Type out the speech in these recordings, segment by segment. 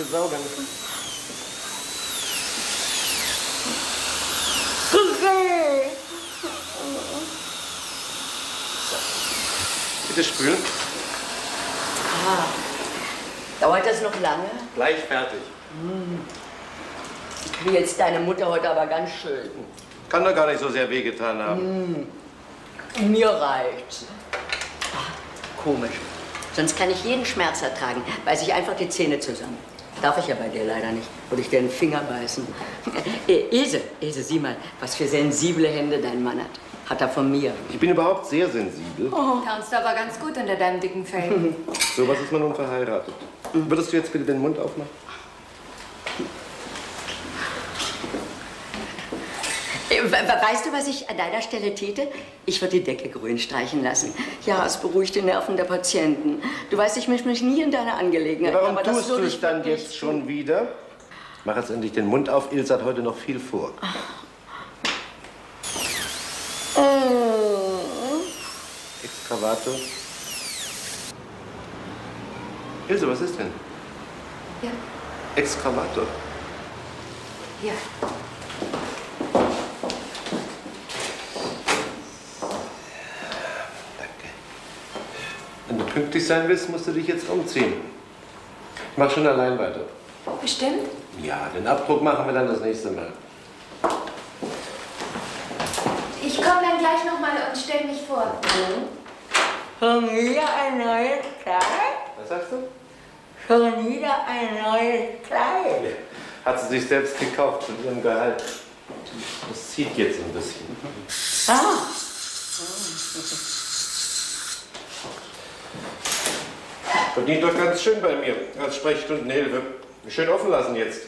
saugen. Bitte spülen. Ah, dauert das noch lange? Gleich fertig. Ich will jetzt deine Mutter heute aber ganz schön. Kann doch gar nicht so sehr wehgetan haben. Mir reicht's. Ah, komisch. Sonst kann ich jeden Schmerz ertragen. Beiß ich einfach die Zähne zusammen. Darf ich ja bei dir leider nicht. Würde ich dir den Finger beißen. Ilse, sieh mal, was für sensible Hände dein Mann hat. Hat er von mir. Ich bin überhaupt sehr sensibel. Tanzt aber ganz gut unter deinem dicken Fell. So was ist man nun verheiratet. Würdest du jetzt bitte den Mund aufmachen? Weißt du, was ich an deiner Stelle täte? Ich würde die Decke grün streichen lassen. Ja, es beruhigt die Nerven der Patienten. Du weißt, ich mische mich nie in deine Angelegenheiten. Warum aber tust du würde es ich dann wirklich jetzt schon wieder? Mach jetzt endlich den Mund auf. Ilse hat heute noch viel vor. Excavator. Ilse, was ist denn? Ja. Excavator. Ja. Wenn du pünktlich sein willst, musst du dich jetzt umziehen. Ich mach schon allein weiter. Bestimmt? Ja, den Abdruck machen wir dann das nächste Mal. Ich komme dann gleich nochmal und stell mich vor. Schon wieder ein neues Kleid? Was sagst du? Schon wieder ein neues Kleid? Hat sie sich selbst gekauft von ihrem Gehalt. Das zieht jetzt ein bisschen. Ah. Verdient doch ganz schön bei mir als Sprechstundenhilfe. Schön offen lassen jetzt.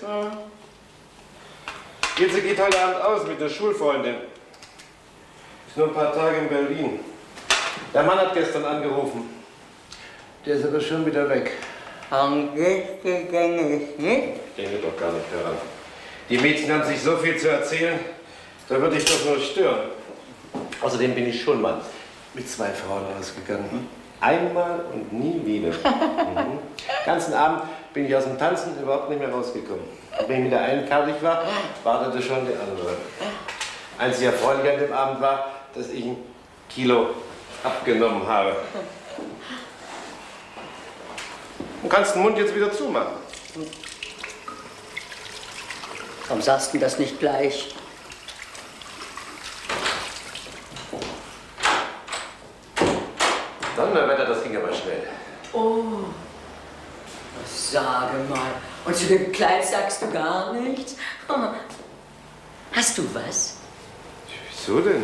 Ilse geht heute Abend aus mit einer Schulfreundin. Ist nur ein paar Tage in Berlin. Der Mann hat gestern angerufen. Der ist aber schon wieder weg. Warum gehst du denn nicht? Ich denke doch gar nicht daran. Die Mädchen haben sich so viel zu erzählen, da würde ich doch nur stören. Außerdem bin ich schon mal mit 2 Frauen ausgegangen. Einmal und nie wieder. Den ganzen Abend bin ich aus dem Tanzen überhaupt nicht mehr rausgekommen. Und wenn ich mit der einen fertig war, wartete schon die andere. Einzig erfreulich an dem Abend war, dass ich 1 Kilo abgenommen habe. Du kannst den Mund jetzt wieder zumachen. Warum sagst du das nicht gleich? Donnerwetter, das ging aber schnell. Oh, sage mal. Und zu dem Kleid sagst du gar nichts? Hast du was? Wieso denn?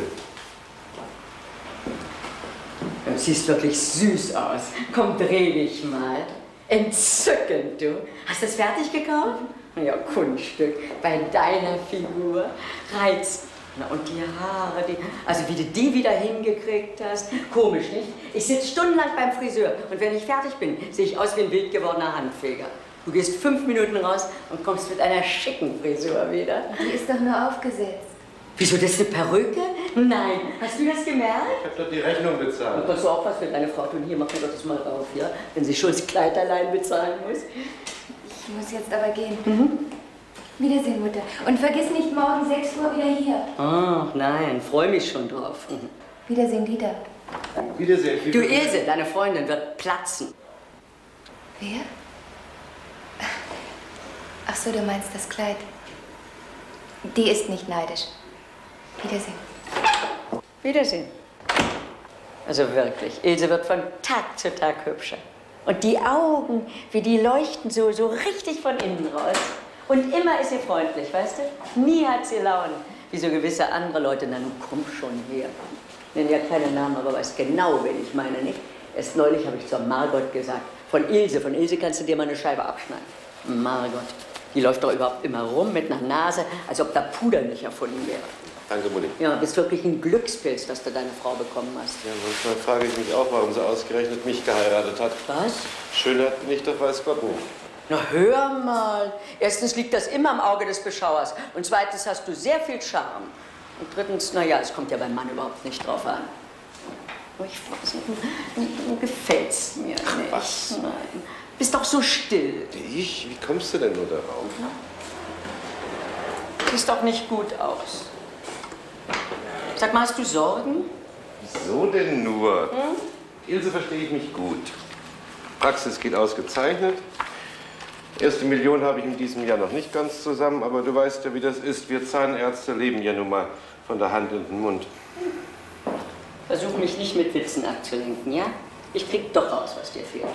Du siehst wirklich süß aus. Komm, dreh dich mal. Entzückend, du. Hast du es fertig gekauft? Ja, Kunststück. Bei deiner Figur. Reiz. Na, und die Haare, also wie du die wieder hingekriegt hast. Komisch, nicht? Ich sitze stundenlang beim Friseur und wenn ich fertig bin, sehe ich aus wie ein wild gewordener Handfeger. Du gehst 5 Minuten raus und kommst mit einer schicken Frisur wieder. Die ist doch nur aufgesetzt. Wieso, das ist eine Perücke? Nein. Hast du das gemerkt? Ich habe doch die Rechnung bezahlt. Und kannst du auch was für deine Frau tun? Hier, mach mir doch das mal rauf, ja? Wenn sie schon das Kleid allein bezahlen muss. Ich muss jetzt aber gehen. Wiedersehen, Mutter. Und vergiss nicht, morgen 6 Uhr wieder hier. Ach nein, freue mich schon drauf. Wiedersehen, Dieter. Wiedersehen. Du Ilse, deine Freundin wird platzen. Wer? Ach so, du meinst das Kleid. Die ist nicht neidisch. Wiedersehen. Wiedersehen. Also wirklich, Ilse wird von Tag zu Tag hübscher. Und die Augen, wie die leuchten so richtig von innen raus. Und immer ist sie freundlich, weißt du? Nie hat sie Laune. Wie so gewisse andere Leute. Na, nun komm schon her. Ich nenne ja keine Namen, aber weiß genau, wen ich meine, nicht? Erst neulich habe ich zur Margot gesagt. Von Ilse kannst du dir mal eine Scheibe abschneiden. Margot, die läuft doch überhaupt immer rum mit einer Nase, als ob da Puder nicht erfunden wäre. Danke, Mutti. Ja, bist wirklich ein Glückspilz, dass du deine Frau bekommen hast. Ja, manchmal frage ich mich auch, warum sie ausgerechnet mich geheiratet hat. Was? Schönheit bin ich doch weiß Gott nicht. Na, hör mal. Erstens liegt das immer im Auge des Beschauers. Und zweitens hast du sehr viel Charme. Und drittens, na ja, es kommt ja beim Mann überhaupt nicht drauf an. Ich weiß nicht, du gefällst mir nicht. Was? Nein. Bist doch so still. Ich? Wie kommst du denn nur darauf? Siehst doch nicht gut aus. Sag mal, hast du Sorgen? Wieso denn nur? Ilse verstehe ich mich gut. Praxis geht ausgezeichnet. Erste Million habe ich in diesem Jahr noch nicht ganz zusammen, aber du weißt ja, wie das ist. Wir Zahnärzte leben ja nun mal von der Hand in den Mund. Versuch mich nicht mit Witzen abzulenken, ja? Ich krieg doch raus, was dir fehlt.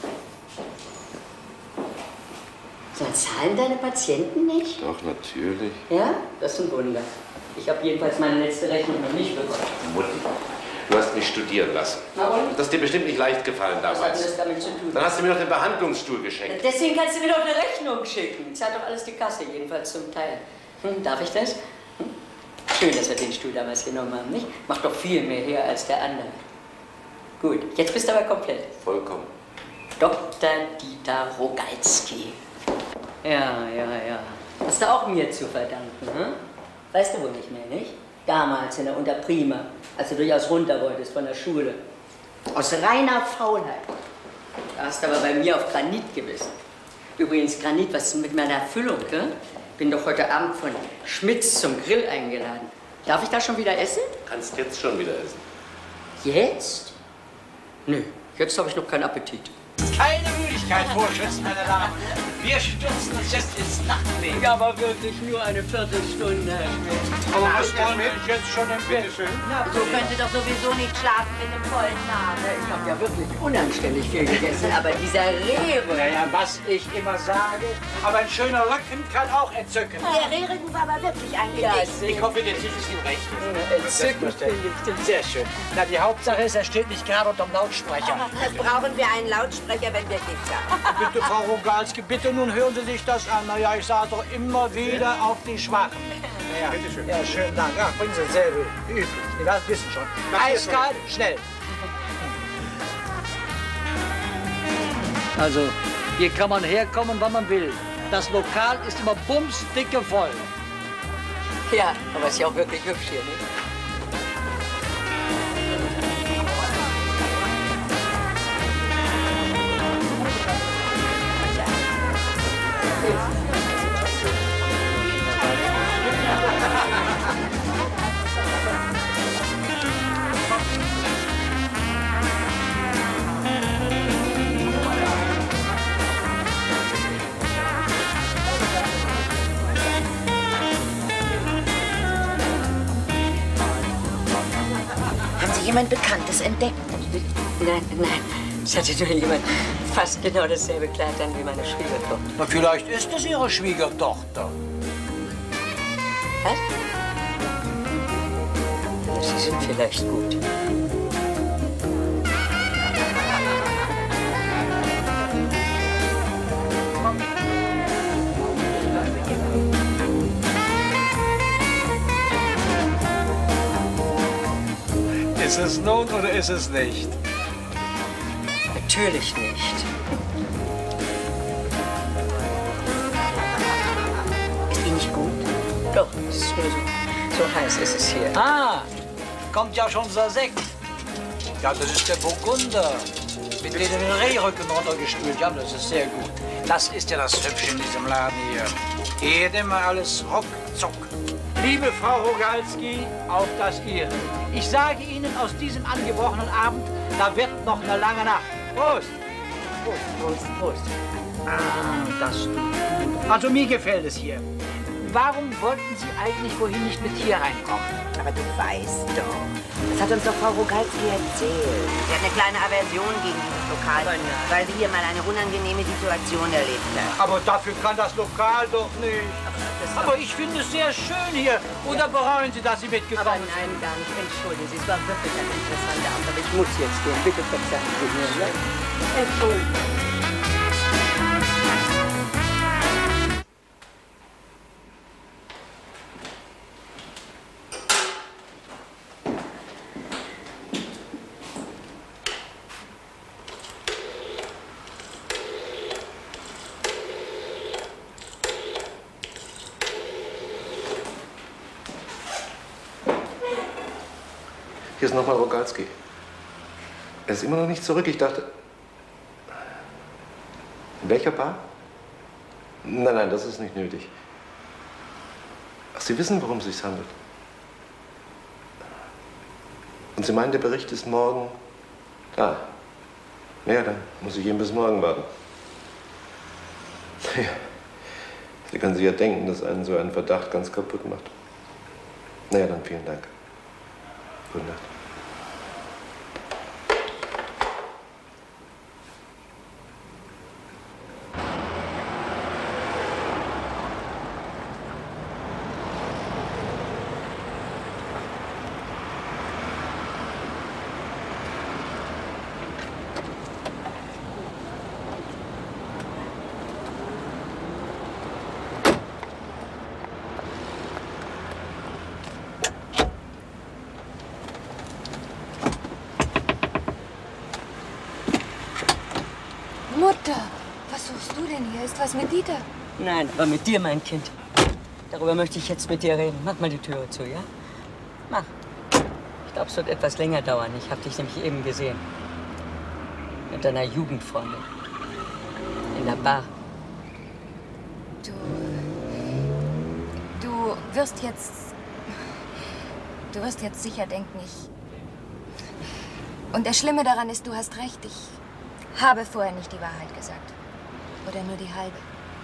So, zahlen deine Patienten nicht? Doch, natürlich. Ja? Das ist ein Wunder. Ich habe jedenfalls meine letzte Rechnung noch nicht bekommen. Mutti, du hast mich studieren lassen. Na und? Das ist dir bestimmt nicht leicht gefallen Was hat denn damals. das damit zu tun? Dann hast du mir noch den Behandlungsstuhl geschenkt. Deswegen kannst du mir doch eine Rechnung schicken. Zahlt doch alles die Kasse, jedenfalls zum Teil. Darf ich das? Schön, dass wir den Stuhl damals genommen haben, nicht? Macht doch viel mehr her als der andere. Gut, jetzt bist du aber komplett. Vollkommen. Dr. Dieter Rogalski. Ja. Hast du auch mir zu verdanken, hm? Weißt du wohl nicht mehr, nicht? Damals in der Unterprima, als du durchaus runter wolltest von der Schule. Aus reiner Faulheit. Da hast du aber bei mir auf Granit gebissen. Übrigens, Granit, was ist denn mit meiner Erfüllung, gell? Bin doch heute Abend von Schmitz zum Grill eingeladen. Darf ich da schon wieder essen? Kannst jetzt schon wieder essen. Jetzt? Nö, jetzt habe ich noch keinen Appetit. Keine Müdigkeit vorschützen, meine Damen. Wir stürzen uns jetzt ins Nachtleben. Ja, aber wirklich nur eine Viertelstunde, Herr Schmidt. Aber was wollen wir jetzt schon im Bett? So könnt ihr doch sowieso nicht schlafen mit dem vollen Magen. Ich habe ja wirklich unanständig viel gegessen, aber dieser Rewe... Naja, was ich immer sage, aber ein schöner Rücken kann auch entzücken. Der Rehrücken war aber wirklich ein Gedicht. Ich hoffe, der Titel ist Ihnen recht. Entzückend finde ich den. Sehr schön. Na, die Hauptsache ist, er steht nicht gerade unterm Lautsprecher. Das brauchen wir einen Lautsprecher, wenn wir Gift haben. Bitte, Frau Rogalski, bitte nun hören Sie sich das an. Na ja, ich sage doch immer wieder auf die Schwachen. Ja, bitte schön. Ja, schönen Dank. Ach, bringen Sie selber. Wie üblich. Sie wissen schon. Eiskalt, schnell. Also, hier kann man herkommen, wann man will. Das Lokal ist immer bumsdicke voll. Ja, aber ist ja auch wirklich hübsch hier, nicht? Haben Sie jemand Bekanntes entdeckt? Nein. Es hatte nur jemand fast genau dasselbe Kleid an wie meine Schwiegertochter. Na, vielleicht ist es Ihre Schwiegertochter. Was? Sie sind vielleicht gut. Ist es nun oder ist es nicht? Natürlich nicht. Ist die nicht gut? Doch, es ist nur so heiß ist es hier. Ah, kommt ja schon unser Sekt. Ja, das ist der Burgunder. Mit dem den Rehrücken runtergespült. Ja, das ist sehr gut. Das ist ja das Hübsche in diesem Laden hier. Geht immer alles ruckzuck. Liebe Frau Rogalski, auf das Ihre. Ich sage Ihnen, aus diesem angebrochenen Abend, da wird noch eine lange Nacht. Prost! Prost. Ah, das tut gut. Also mir gefällt es hier. Warum wollten Sie eigentlich vorhin nicht mit hier reinkommen? Aber du weißt doch. Das hat uns doch Frau Rogalski erzählt. Sie hat eine kleine Aversion gegen dieses Lokal, weil sie hier mal eine unangenehme Situation erlebt hat. Aber dafür kann das Lokal doch nicht. Aber ich finde es sehr schön hier. Oder bereuen Sie, dass Sie Aber mitgekommen sind? nein, gar nicht. Entschuldigen Sie, es war wirklich ein interessanter Abend, aber ich muss jetzt gehen. Bitte verzeihen Sie mir. Ja? Entschuldigung. Hier ist nochmal Rogalski. Er ist immer noch nicht zurück. Ich dachte... In welcher Bar? Nein, nein, das ist nicht nötig. Ach, Sie wissen, worum es sich handelt. Und Sie meinen, der Bericht ist morgen da? Ja, dann muss ich eben bis morgen warten. Ja. Sie können sich ja denken, dass einen so ein Verdacht ganz kaputt macht. Na ja, dann vielen Dank. Gute Nacht. Mutter, was suchst du denn hier? Ist was mit Dieter? Nein, aber mit dir, mein Kind. Darüber möchte ich jetzt mit dir reden. Mach mal die Türe zu, ja? Mach. Ich glaube, es wird etwas länger dauern. Ich habe dich nämlich eben gesehen. Mit deiner Jugendfreundin. In der Bar. Du wirst jetzt sicher denken, Und das Schlimme daran ist, du hast recht. Ich habe vorher nicht die Wahrheit gesagt. Oder nur die halbe.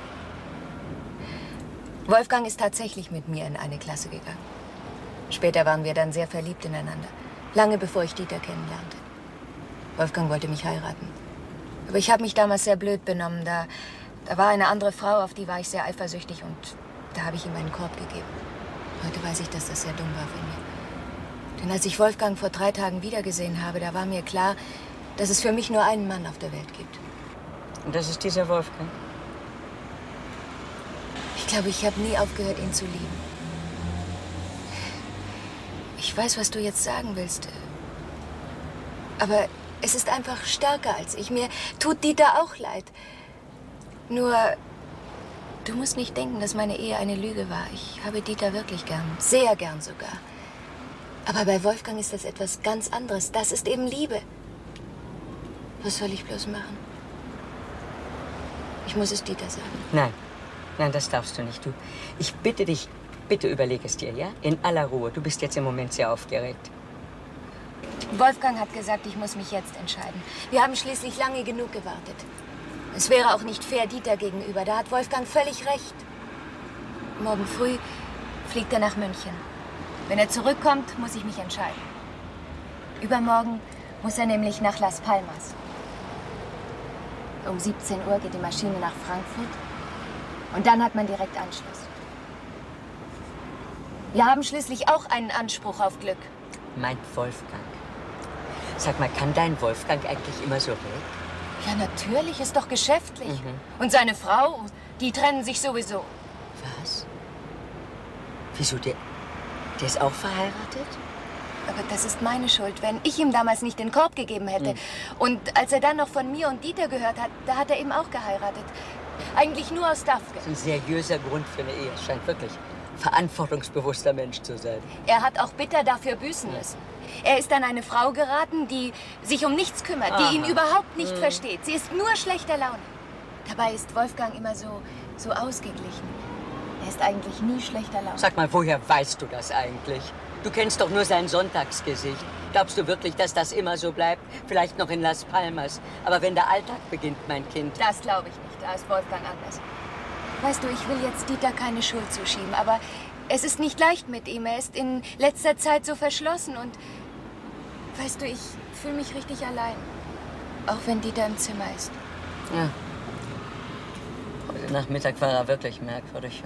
Wolfgang ist tatsächlich mit mir in eine Klasse gegangen. Später waren wir dann sehr verliebt ineinander. Lange bevor ich Dieter kennenlernte. Wolfgang wollte mich heiraten. Aber ich habe mich damals sehr blöd benommen. Da war eine andere Frau, auf die war ich sehr eifersüchtig und da habe ich ihm einen Korb gegeben. Heute weiß ich, dass das sehr dumm war von mir. Denn als ich Wolfgang vor 3 Tagen wiedergesehen habe, da war mir klar, dass es für mich nur einen Mann auf der Welt gibt. Und das ist dieser Wolfgang? Ich glaube, ich habe nie aufgehört, ihn zu lieben. Ich weiß, was du jetzt sagen willst. Aber es ist einfach stärker als ich. Mir tut Dieter auch leid. Nur, du musst nicht denken, dass meine Ehe eine Lüge war. Ich habe Dieter wirklich gern. Sehr gern sogar. Aber bei Wolfgang ist das etwas ganz anderes. Das ist eben Liebe. Was soll ich bloß machen? Ich muss es Dieter sagen. Nein. Nein, das darfst du nicht. Ich bitte dich, bitte überleg es dir, ja? In aller Ruhe. Du bist jetzt im Moment sehr aufgeregt. Wolfgang hat gesagt, ich muss mich jetzt entscheiden. Wir haben schließlich lange genug gewartet. Es wäre auch nicht fair Dieter gegenüber. Da hat Wolfgang völlig recht. Morgen früh fliegt er nach München. Wenn er zurückkommt, muss ich mich entscheiden. Übermorgen muss er nämlich nach Las Palmas. Um 17 Uhr geht die Maschine nach Frankfurt. Und dann hat man direkt Anschluss. Wir haben schließlich auch einen Anspruch auf Glück. Meint Wolfgang. Sag mal, kann dein Wolfgang eigentlich immer so weg? Ja, natürlich, ist doch geschäftlich. Und seine Frau, die trennen sich sowieso. Was? Wieso, der ist auch verheiratet? Aber das ist meine Schuld, wenn ich ihm damals nicht den Korb gegeben hätte. Und als er dann noch von mir und Dieter gehört hat, da hat er eben auch geheiratet. Eigentlich nur aus Dafke. Das ist ein seriöser Grund für eine Ehe. Es scheint wirklich verantwortungsbewusster Mensch zu sein. Er hat auch bitter dafür büßen müssen. Er ist an eine Frau geraten, die sich um nichts kümmert, die ihn überhaupt nicht versteht. Sie ist nur schlechter Laune. Dabei ist Wolfgang immer so ausgeglichen. Er ist eigentlich nie schlechter Laune. Sag mal, woher weißt du das eigentlich? Du kennst doch nur sein Sonntagsgesicht. Glaubst du wirklich, dass das immer so bleibt? Vielleicht noch in Las Palmas. Aber wenn der Alltag beginnt, mein Kind... Das glaube ich nicht. Da ist Wolfgang anders. Weißt du, ich will jetzt Dieter keine Schuld zuschieben, aber es ist nicht leicht mit ihm. Er ist in letzter Zeit so verschlossen und... Weißt du, ich fühle mich richtig allein. Auch wenn Dieter im Zimmer ist. Ja. Heute Nachmittag war er wirklich merkwürdig.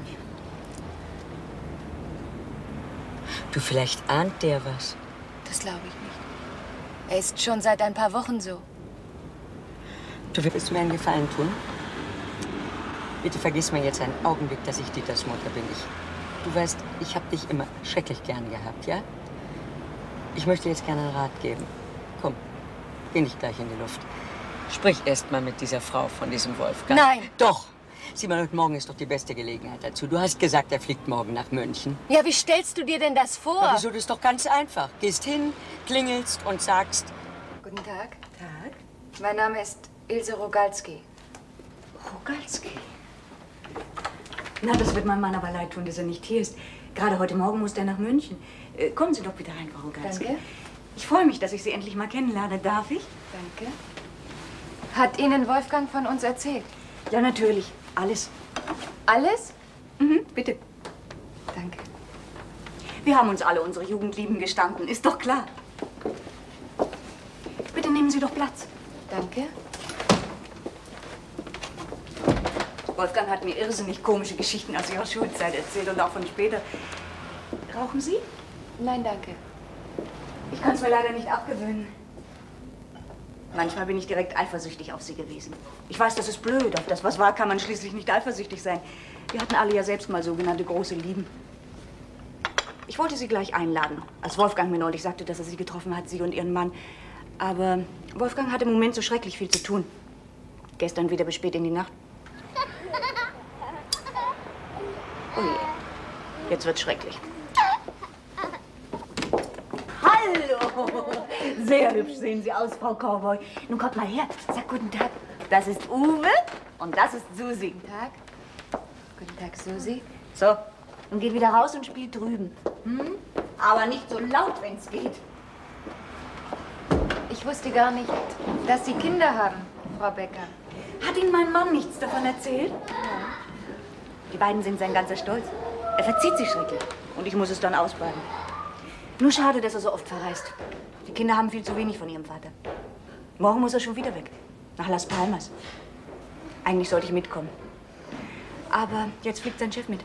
Du, vielleicht ahnt der was. Das glaube ich nicht. Er ist schon seit ein paar Wochen so. Du willst mir einen Gefallen tun? Bitte vergiss mir jetzt einen Augenblick, dass ich Dieters Mutter bin. Du weißt, ich habe dich immer schrecklich gern gehabt, ja? Ich möchte jetzt gerne einen Rat geben. Komm, geh nicht gleich in die Luft. Sprich erst mal mit dieser Frau von diesem Wolfgang. Nein! Doch! Sieh mal, heute Morgen ist doch die beste Gelegenheit dazu. Du hast gesagt, er fliegt morgen nach München. Ja, wie stellst du dir denn das vor? Na, wieso? Das ist doch ganz einfach. Gehst hin, klingelst und sagst... Guten Tag. Tag. Mein Name ist Ilse Rogalski. Rogalski. Na, das wird meinem Mann aber leid tun, dass er nicht hier ist. Gerade heute Morgen musste er nach München. Kommen Sie doch bitte rein, Frau Rogalski. Danke. Ich freue mich, dass ich Sie endlich mal kennenlerne. Darf ich? Danke. Hat Ihnen Wolfgang von uns erzählt? Ja, natürlich. Alles. Alles? Mhm, bitte. Danke. Wir haben uns alle unsere Jugendlieben gestanden, ist doch klar. Bitte nehmen Sie doch Platz. Danke. Wolfgang hat mir irrsinnig komische Geschichten aus Ihrer Schulzeit erzählt und auch von später. Rauchen Sie? Nein, danke. Ich kann es mir leider nicht abgewöhnen. Manchmal bin ich direkt eifersüchtig auf Sie gewesen. Ich weiß, das ist blöd. Auf das, was war, kann man schließlich nicht eifersüchtig sein. Wir hatten alle ja selbst mal sogenannte große Lieben. Ich wollte Sie gleich einladen, als Wolfgang mir neulich sagte, dass er Sie getroffen hat, Sie und Ihren Mann. Aber Wolfgang hatte im Moment so schrecklich viel zu tun. Gestern wieder bis spät in die Nacht. Oh je, jetzt wird's schrecklich. Hallo! Sehr hübsch sehen Sie aus, Frau Cowboy. Nun kommt mal her, sag guten Tag. Das ist Uwe und das ist Susi. Guten Tag. Guten Tag, Susi. So, und geht wieder raus und spielt drüben. Hm? Aber nicht so laut, wenn's geht. Ich wusste gar nicht, dass Sie Kinder haben, Frau Becker. Hat Ihnen mein Mann nichts davon erzählt? Die beiden sind sein ganzer Stolz. Er verzieht sich schrecklich und ich muss es dann ausbaden. Nur schade, dass er so oft verreist. Die Kinder haben viel zu wenig von ihrem Vater. Morgen muss er schon wieder weg, nach Las Palmas. Eigentlich sollte ich mitkommen. Aber jetzt fliegt sein Chef mit.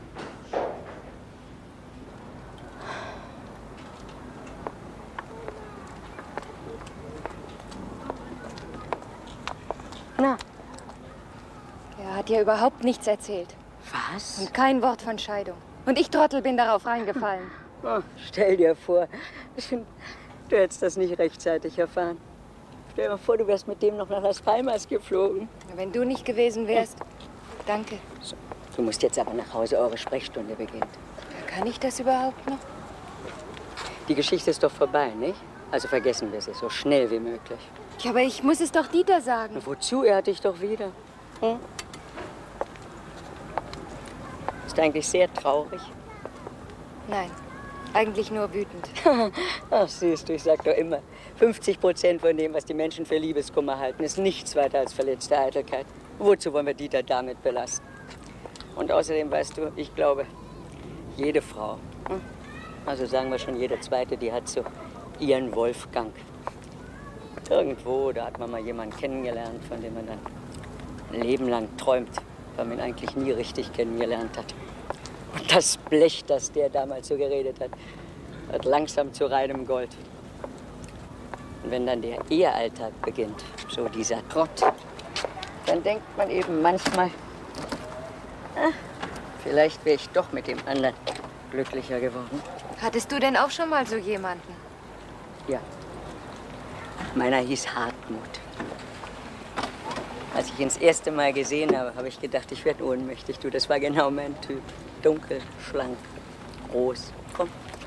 Na? Er hat dir überhaupt nichts erzählt. Was? Und kein Wort von Scheidung. Und ich, Trottel, bin darauf reingefallen. Oh, stell dir vor, du hättest das nicht rechtzeitig erfahren. Stell dir mal vor, du wärst mit dem noch nach Las Palmas geflogen. Wenn du nicht gewesen wärst, danke. So, du musst jetzt aber nach Hause, eure Sprechstunde beginnt. Kann ich das überhaupt noch? Die Geschichte ist doch vorbei, nicht? Also vergessen wir sie so schnell wie möglich. Ja, aber ich muss es doch Dieter sagen. Na, wozu? Er hat dich doch wieder. Hm? Ist eigentlich sehr traurig. Nein, eigentlich nur wütend. Ach, siehst du, ich sag doch immer, 50% von dem, was die Menschen für Liebeskummer halten, ist nichts weiter als verletzte Eitelkeit. Wozu wollen wir Dieter damit belasten? Und außerdem, weißt du, ich glaube, jede Frau, also sagen wir schon jede zweite, die hat so ihren Wolfgang. Irgendwo, da hat man mal jemanden kennengelernt, von dem man dann ein Leben lang träumt, weil man ihn eigentlich nie richtig kennengelernt hat. Und das Blech, das der damals so geredet hat, wird langsam zu reinem Gold. Und wenn dann der Ehealltag beginnt, so dieser Trott, dann denkt man eben manchmal, vielleicht wäre ich doch mit dem anderen glücklicher geworden. Hattest du denn auch schon mal so jemanden? Ja. Meiner hieß Hartmut. Als ich ihn das erste Mal gesehen habe, habe ich gedacht, ich werde ohnmächtig. Du, das war genau mein Typ. Dunkel, schlank, groß. Komm.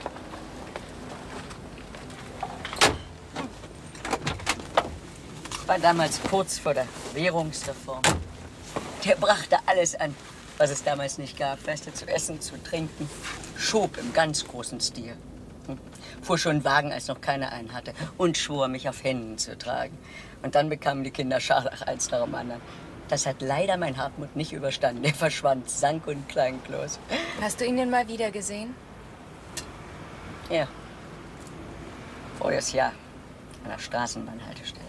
War damals kurz vor der Währungsreform. Der brachte alles an, was es damals nicht gab. Weißt du, zu essen, zu trinken. Schob im ganz großen Stil. Fuhr schon einen Wagen, als noch keiner einen hatte. Und schwor, mich auf Händen zu tragen. Und dann bekamen die Kinder Scharlach eins nach dem anderen. Das hat leider mein Hartmut nicht überstanden. Der verschwand, sank und klanglos. Hast du ihn denn mal wieder gesehen? Ja. Voriges Jahr. An der Straßenbahnhaltestelle.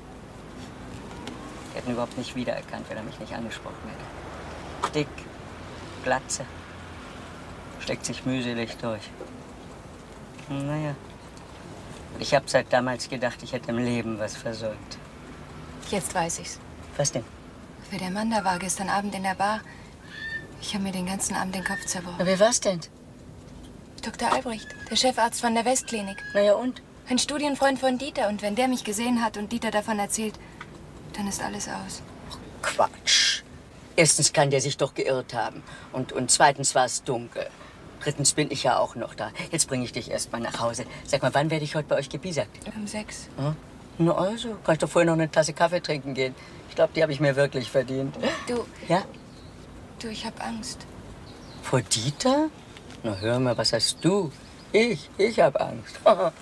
Die hätten überhaupt nicht wiedererkannt, wenn er mich nicht angesprochen hätte. Dick, Glatze. Steckt sich mühselig durch. Naja. Ich habe seit damals gedacht, ich hätte im Leben was versäumt. Jetzt weiß ich's. Was denn? Wer der Mann da war gestern Abend in der Bar. Ich habe mir den ganzen Abend den Kopf zerbrochen. Na, wer war's denn? Dr. Albrecht, der Chefarzt von der Westklinik. Na ja, und? Ein Studienfreund von Dieter. Und wenn der mich gesehen hat und Dieter davon erzählt, dann ist alles aus. Quatsch. Erstens kann der sich doch geirrt haben. Und zweitens war es dunkel. Drittens bin ich ja auch noch da. Jetzt bringe ich dich erst mal nach Hause. Sag mal, wann werde ich heute bei euch gebiesackt? Um 6. Hm? Na also, kannst du vorher noch eine Tasse Kaffee trinken gehen? Ich glaube, die habe ich mir wirklich verdient. Du, Ja? du, ich hab Angst. Vor Dieter? Na hör mal, was hast du? Ich hab Angst.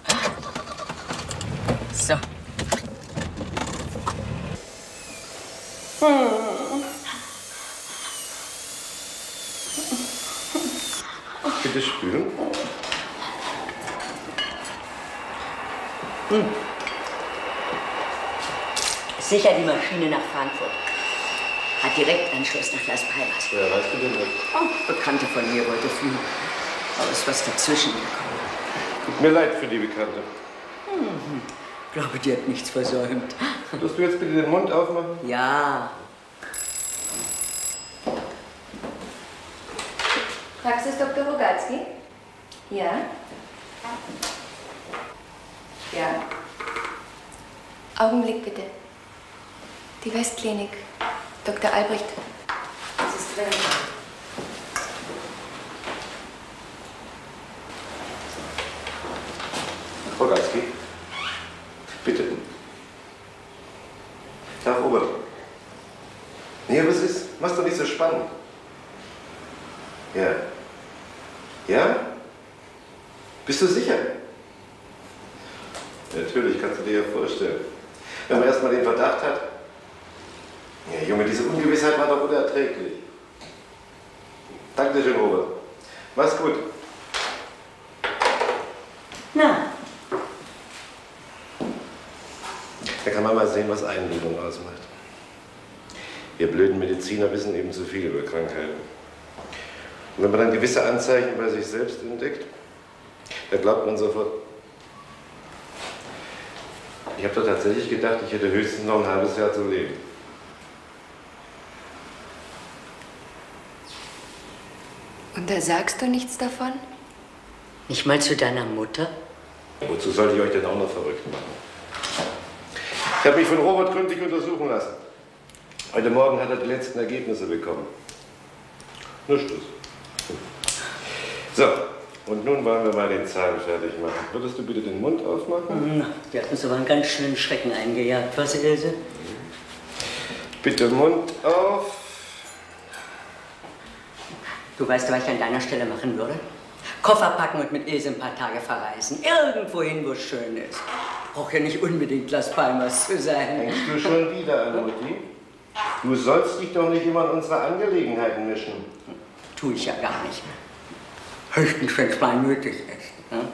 So. Bitte spülen. Sicher die Maschine nach Frankfurt. Hat direkt Anschluss nach Las Palmas. Ja, weißt du denn nicht? Oh, Bekannte von mir wollte fliegen. Aber ist was dazwischen gekommen. Tut mir leid für die Bekannte. Glaube, die hat nichts versäumt. Wirst du jetzt bitte den Mund aufmachen? Ja. Praxis Dr. Rogalski? Ja? Ja? Augenblick bitte. Die Westklinik. Dr. Albrecht. Was ist drin? Rogalski, bitte. Herr Robert. Nee, was ist? Mach's doch nicht so spannend. Ja. Ja? Bist du sicher? Natürlich, kannst du dir ja vorstellen. Wenn man erstmal den Verdacht hat. Ja, Junge, diese Ungewissheit war doch unerträglich. Danke schön, Robert. Mach's gut. Na, Da kann man mal sehen, was Einbildung ausmacht. Wir blöden Mediziner wissen eben zu viel über Krankheiten. Und wenn man dann gewisse Anzeichen bei sich selbst entdeckt, da glaubt man sofort. Ich habe doch tatsächlich gedacht, ich hätte höchstens noch ein halbes Jahr zu leben. Und da sagst du nichts davon? nicht mal zu deiner Mutter? Wozu sollte ich euch denn auch noch verrückt machen? Ich habe mich von Robert gründlich untersuchen lassen. Heute Morgen hat er die letzten Ergebnisse bekommen. Nur Schluss. So, und nun wollen wir mal den Zahn fertig machen. Würdest du bitte den Mund aufmachen? Na, die hat uns aber einen ganz schönen Schrecken eingejagt. Was, Ilse? Bitte Mund auf. Du weißt, was ich an deiner Stelle machen würde? Koffer packen und mit Ilse ein paar Tage verreisen. Irgendwohin, wo es schön ist. Braucht ja nicht unbedingt Las Palmas zu sein. Hängst du schon wieder an, Mutti? Du sollst dich doch nicht immer in unsere Angelegenheiten mischen. Tu ich ja gar nicht. Höchstens, wenn es mal nötig ist. Ne?